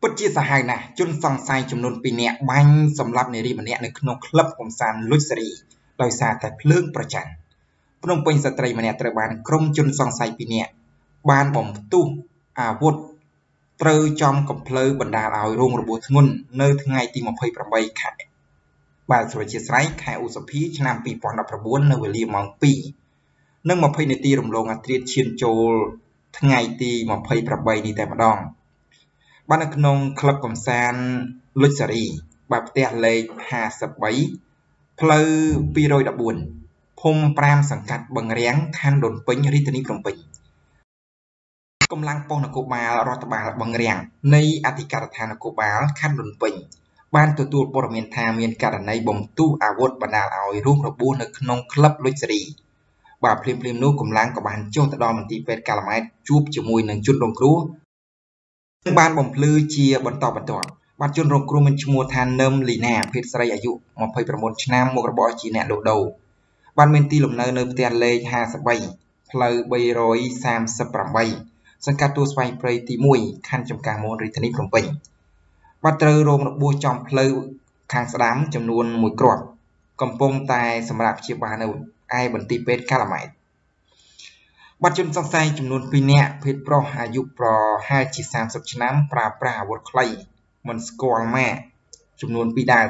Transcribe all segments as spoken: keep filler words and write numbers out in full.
ពិតជាសាហាវណាស់ជនសង្ស័យចំនួនពីរនាក់បាញ់សម្លាប់នារីម្នាក់នៅក្នុងក្លឹបកំសាន្តលុចសេរីដោយសារតែភ្លើងប្រច័ណ្ឌភ្នំពេញស្ត្រីម្នាក់ត្រូវបានក្រុមជនសង្ស័យពីរនាក់បានបំផ្ទុះអាវុធត្រូវចំកំភ្លើបណ្ដាលឲ្យរងរបួសធ្ងន់នៅថ្ងៃទីម្ភៃប្រាំបីខែបាទសូមអធិស្ឋានខែឧសភាឆ្នាំពីរពាន់ដប់ប្រាំបួននៅវេលាម៉ោងពីរនិងម្ភៃនាទីរំលងអត្រាឈានចូលថ្ងៃទីម្ភៃប្រាំបីនេះតែម្ដងបាននៅក្នុងក្លឹបកំសាន្តលុចសេរីបាទផ្ទះលេខห้าสิบបីផ្លូវពីររយដប់បួនភូមិប្រាមសង្កាត់បឹងរាំងខណ្ឌដូនពេញរាជធានីភ្នំពេញកម្លាំងប៉ុស្តិ៍នគរបាលរដ្ឋបាលបឹងរាំងនៃអធិការដ្ឋាននគរបាលខណ្ឌដូនពេញបានទទួលព័ត៌មានថាមានករណីបំផ្ទុះអាវុធបណ្ដាលឲ្យរងរបួសនៅក្នុងក្លឹបលុចសេរីបាទភ្លាមៗនោះកម្លាំងក៏បានចុះទៅដល់មន្ទីរពេទ្យកាល់ម៉ែតជួបជាមួយនឹងជនរងគ្រោះបានបំភ្លឺជាបន្តបន្ទាប់បាទជនរងគ្រោះមានឈ្មោះថានឹមលីណាភេទស្រីអាយុម្ភៃប្រាំបួនឆ្នាំមុខរបរជាអ្នកលក់ដូរបានមានទីលំនៅនៅផ្ទះលេខห้าสิบបីផ្លូវបីរយសាមសិបប្រាំបីសង្កាត់ទួលស្វាយព្រៃទីមួយខណ្ឌចំការមនរាជធានីភ្នំពេញបាទត្រូវរងរបួសចំផ្លូវខាងស្ដាំចំនួនមួយគ្រាប់កំពុងតែសម្រាប់ព្យាបាលនៅឯមន្ទីរពេទ្យកាល់ម៉ែតបាត់ជនសង្ស័យចំនួនពីរនាក់ភេទប្រុសអាយុប្រហែលជាសាមសិបឆ្នាំប្រើប្រាស់អាវុធខ្លីមិនស្គាល់ម៉ាកចំនួនពីរដើម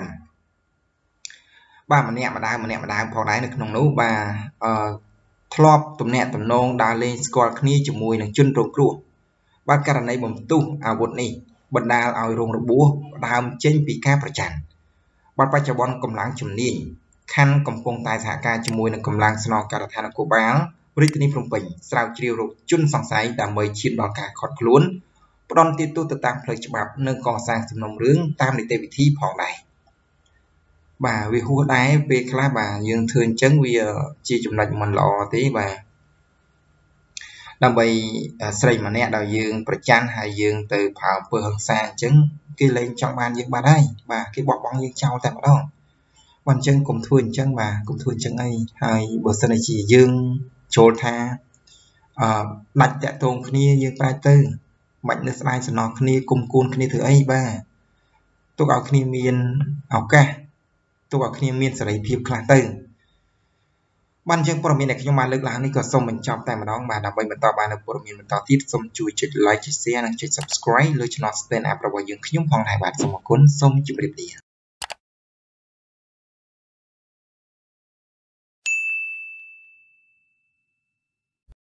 បាទម្នាក់ម្ដងម្នាក់ម្ដងផងដែរនៅក្នុងនោះបាទអឺធ្លាប់ទំនាក់ទំនងដើរលេងស្គាល់គ្នាជាមួយនឹងជនរងគ្រោះបាទករណីបំផ្ទុះអាវុធនេះបណ្ដាលឲ្យរងរបួសដើមចេញពីការប្រច័ណ្ឌបាទបច្ចុប្បន្នកម្លាំងជំនាញខណ្ឌកំពុងតែសហការជាមួយនឹងកម្លាំងស្នងការដ្ឋាននគរបាលរាជធានីភ្នំពេញស្រាវជ្រាវរកជនសង្ស័យដើម្បីឈានដល់ការឃាត់ខ្លួនផ្ដន់ទាទោសទៅតាមផ្លូវច្បាប់និងកសាងសំណុំរឿងតាមនីតិវិធីផងដែរបាទវាហួសដែរពេលខ្លះបាទយើងធ្វើអញ្ចឹងវាជាចំណុចមិនល្អទេបាទដើម្បីស្រីម្នាក់ដែលយើងប្រច័ណ្ឌហើយយើងទៅផើអំពើហិង្សាអញ្ចឹងគេលែងចង់បានយើងបាត់ហើយបាទគេបោះបង់យើងចោលតែម្ដងបាទអញ្ចឹងកុំធ្វើអញ្ចឹងបាទកុំធ្វើអញ្ចឹងអីហើយបើសិនជាយើងចូលថាអឺដាច់តាក់ទងគ្នាយើងប្រែទៅមិននៅស្ដាយសំណោះគ្នាគុំគួនគ្នាធ្វើអីបាទទុកឲ្យគ្នាមានឱកាសទុកឲ្យគ្នាមានសេរីភាពខ្លះទៅបានអញ្ចឹងព័ត៌មានដែលខ្ញុំបានលើកឡើងនេះក៏សូមបញ្ចប់តែម្ដងបាទដើម្បីបន្តបាននូវព័ត៌មានបន្តទៀតសូមជួយចុច like ចុច share និងចុច subscribe លើ Channel Stand Up របស់យើងខ្ញុំផងដែរបាទសូមអរគុណសូមជម្រាបលា